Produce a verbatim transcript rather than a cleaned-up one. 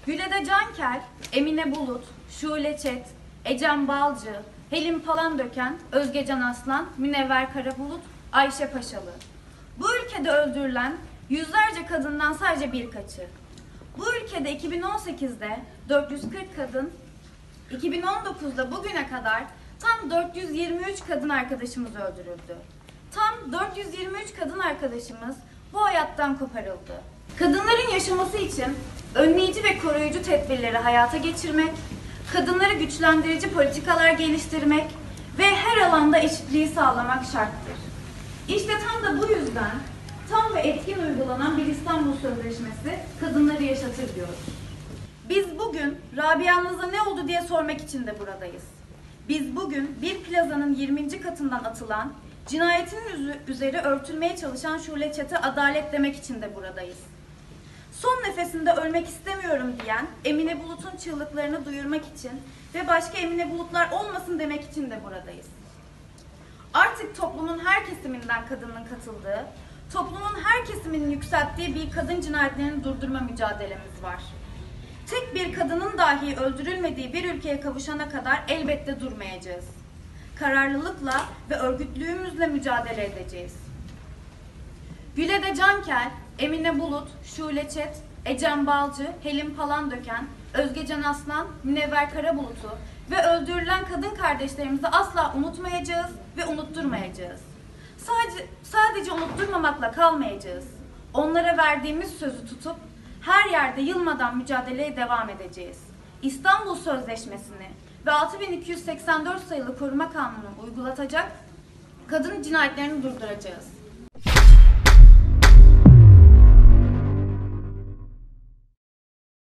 Gülede Canker, Emine Bulut, Şule Çet, Ecem Balcı, Helin Palandöken, Özgecan Aslan, Münevver Karabulut, Ayşe Paşalı. Bu ülkede öldürülen yüzlerce kadından sadece birkaçı. Bu ülkede iki bin on sekizde dört yüz kırk kadın, iki bin on dokuzda bugüne kadar tam dört yüz yirmi üç kadın arkadaşımız öldürüldü. Tam dört yüz yirmi üç kadın arkadaşımız bu hayattan koparıldı. Kadınların yaşaması için önleyici ve koruyucu tedbirleri hayata geçirmek, kadınları güçlendirici politikalar geliştirmek ve her alanda eşitliği sağlamak şarttır. İşte tam da bu yüzden tam ve etkin uygulanan bir İstanbul Sözleşmesi kadınları yaşatır diyoruz. Biz bugün Rabia'mıza ne oldu diye sormak için de buradayız. Biz bugün bir plazanın yirminci katından atılan, cinayetinin üzeri örtülmeye çalışan Şule Çet'e adalet demek için de buradayız. Son nefesinde ölmek istemiyorum diyen Emine Bulut'un çığlıklarını duyurmak için ve başka Emine Bulutlar olmasın demek için de buradayız. Artık toplumun her kesiminden kadının katıldığı, toplumun her kesiminin yükselttiği bir kadın cinayetlerini durdurma mücadelemiz var. Tek bir kadının dahi öldürülmediği bir ülkeye kavuşana kadar elbette durmayacağız. Kararlılıkla ve örgütlüğümüzle mücadele edeceğiz. Gülede Canker, Emine Bulut, Şule Çet, Ecem Balcı, Helin Palandöken, Özgecan Aslan, Münevver Karabulut'u ve öldürülen kadın kardeşlerimizi asla unutmayacağız ve unutturmayacağız. Sadece, sadece unutturmamakla kalmayacağız. Onlara verdiğimiz sözü tutup her yerde yılmadan mücadeleye devam edeceğiz. İstanbul Sözleşmesi'ni ve altı bin iki yüz seksen dört sayılı Koruma Kanunu'nu uygulatacak, kadın cinayetlerini durduracağız.